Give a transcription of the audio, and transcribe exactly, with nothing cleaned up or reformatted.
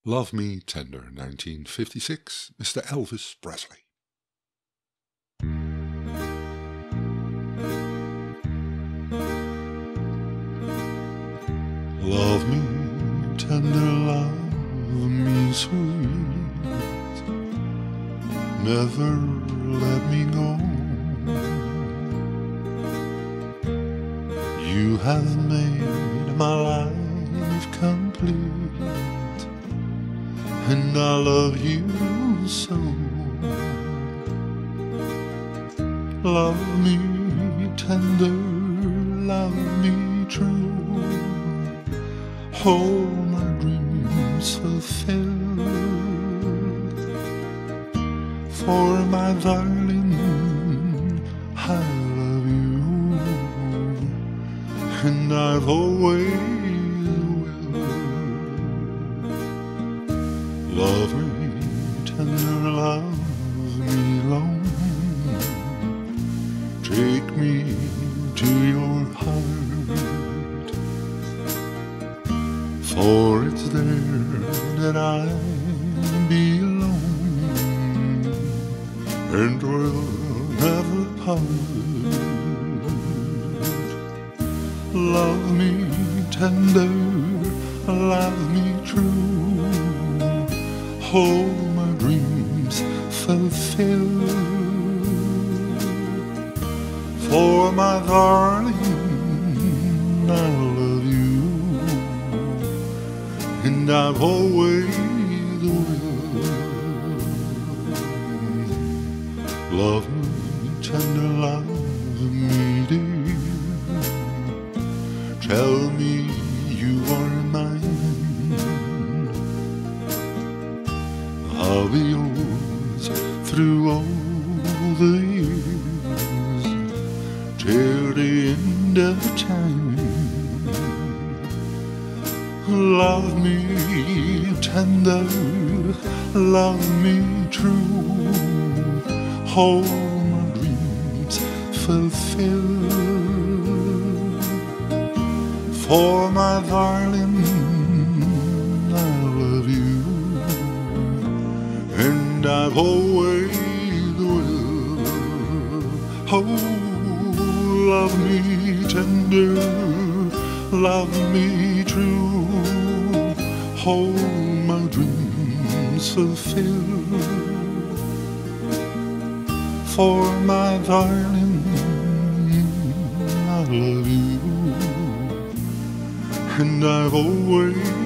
Love Me Tender, nineteen fifty-six, Mister Elvis Presley. Love me tender, love me sweet, never let me go. You have made my life complete, and I love you so. Love me tender, love me true, all my dreams fulfilled. For my darling, I love you, and I've always will. Love me tender, love me long, take me to your heart, for it's there that I belong, and we'll never part. Love me tender, love me true, all my dreams fulfill. For my darling, I love you, and I've always will. Love me tender, love me dear, tell me you are mine. I'll be yours through all the years, till the end of time. Love me tender, love me true, all my dreams fulfill. For my darling, I love you, and I've always will. Oh, love me tender, love me true, all my dreams fulfill. For my darling, I love you, and I've always